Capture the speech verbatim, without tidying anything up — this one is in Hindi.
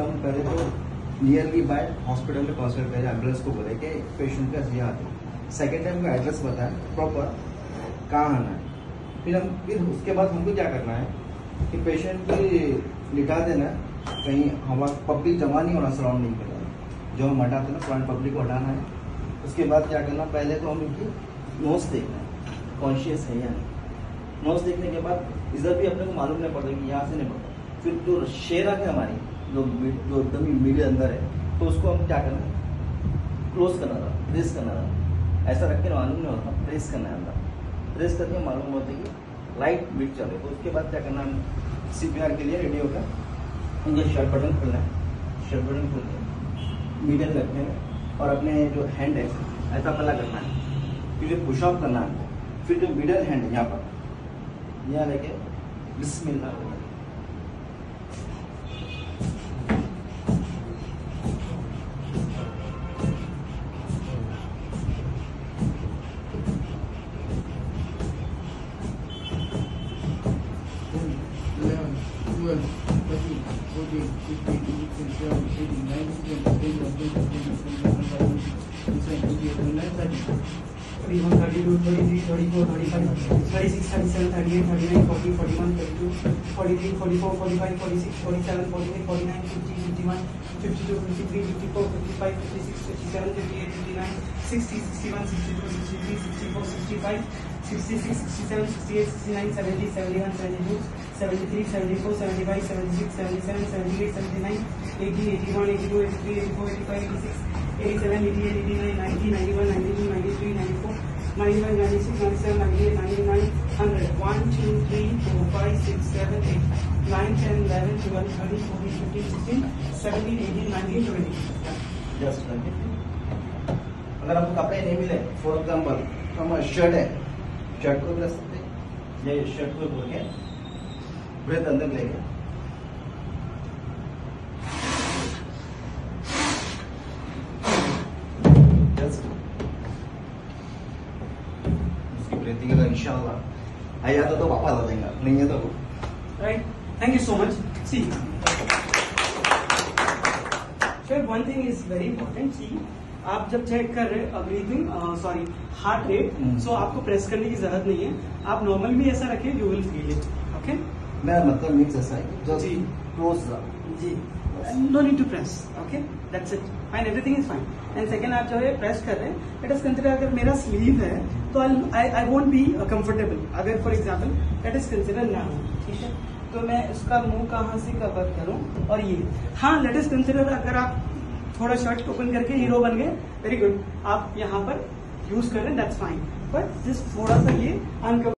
हम पहले तो नियरली बाय हॉस्पिटल में कंसल्ट करें, एड्रेस को बोले कि पेशेंट का यहाँ आते। सेकेंड टाइम को एड्रेस बताएं प्रॉपर कहाँ आना है। फिर हम फिर उसके बाद हमको क्या करना है कि पेशेंट की लिटा देना कहीं हमारा पब्लिक जमा नहीं होना सराउंडिंग के लिए। जो हम हटाते ना पुरानी पब्लिक को हटाना है। उसके बाद क्या करना, पहले तो हम इनकी नोज देखना है कॉन्शियस है या नहीं। नोज देखने के बाद इधर भी अपने को मालूम नहीं पड़ता कि यहाँ से नहीं पड़ता। फिर जो शेर आके हमारी जो जो एकदम मीडिया अंदर है, तो उसको हम क्या करना है, क्लोज करना था, प्रेस करना था। ऐसा रख के मालूम नहीं होता, प्रेस करना है अंदर। प्रेस करके मालूम होता है कि लाइट बीट चल रही। तो उसके बाद क्या करना है, सीपीआर के लिए रेडियो का ये शर्ट बटन खोलना है। शर्ट बटन खोल के मीडियम रखने हैं और अपने जो हैंड है ऐसा पला करना है। फिर पुशअप करना है। फिर जो मिडल हैंड है यहाँ पर, यहाँ लेके बिस्मिल्लाह बोलना है। thirty-one, thirty-two, thirty-three, thirty-four, thirty-five, thirty-six, thirty-seven, thirty-eight, thirty-nine, forty, forty-one, forty-two, forty-three, forty-four, forty-five, forty-six, forty-seven, forty-eight, forty-nine, fifty, fifty-one, fifty-two, fifty-three, fifty-four, fifty-five, fifty-six, fifty-seven, fifty-eight, fifty-nine, sixty, sixty-one, sixty-two, sixty-three, sixty-four, sixty-five, sixty-six, sixty-seven, sixty-eight, sixty-nine, seventy, seventy-one, seventy-two, seventy-three, seventy-four, seventy-five, seventy-six, seventy-seven, seventy-eight, seventy-nine, eighty, eighty-one, eighty-two, eighty-three, eighty-four, eighty-five, eighty-six, eighty-seven, eighty-eight, eighty-nine, ninety, ninety-one, ninety-two, ninety-three, ninety-four, ninety-five, ninety-six, ninety-seven, ninety-eight, ninety-nine, one hundred. one, two, three, four, five, six, seven, eight, nine, ten, eleven, twelve, thirteen, fourteen, fifteen, sixteen, seventeen, eighteen, nineteen, twenty. Just अगर आपको कपड़े नहीं मिले, फॉर एग्जाम्पल हमारा शर्ट है, शर्ट को भी रख सकते हैं। ये शर्ट को बोल के ब्रेथ अंदर लेंगे। उसकी ब्रीथिंग अगर इंशाल्लाह आ जाता तो वापस आ जाएगा, नहीं है तो Right? Thank you so much. See, sir, one thing is very important. See, आप जब चेक कर रहे हैं breathing, sorry heart rate, so आपको प्रेस करने की जरूरत नहीं है। आप नॉर्मल भी ऐसा रखें, you will feel it. Okay, मेरा मतलब मीन्स ऐसा है जो जी क्लोज जी, no need to press. Okay, that's it, fine, everything is fine. And second, आप जो है प्रेस कर रहे हैं, लेट अस कंसीडर अगर मेरा स्लीव है तो I I won't be comfortable. अगर for example let us consider now, ठीक है, तो मैं उसका मुंह कहाँ से कवर करूं, और ये हाँ, लेट अस कंसीडर अगर आप थोड़ा शर्ट ओपन करके हीरो बन गए, वेरी गुड, आप यहाँ पर यूज कर रहे हैं, दैट्स फाइन, बट जस्ट थोड़ा सा ये अनकवर